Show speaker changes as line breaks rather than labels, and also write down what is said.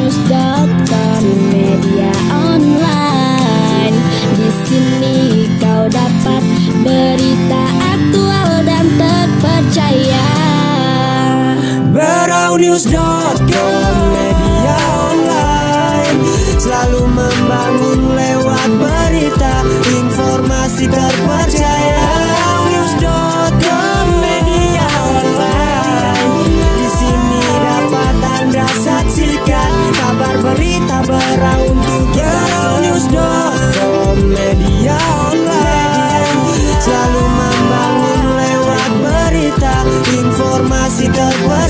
Beraudionews.com, media online. Di sini kau dapat berita aktual dan terpercaya.
Beraudionews.com, media online, selalu membangun lewat berita, informasi terpercaya. Beraudionews.com, media online, di sini dapat Anda saksikan kabar berita untuk kita. Beraudionews.com, media online, selalu membangun lewat berita, informasi terpercaya.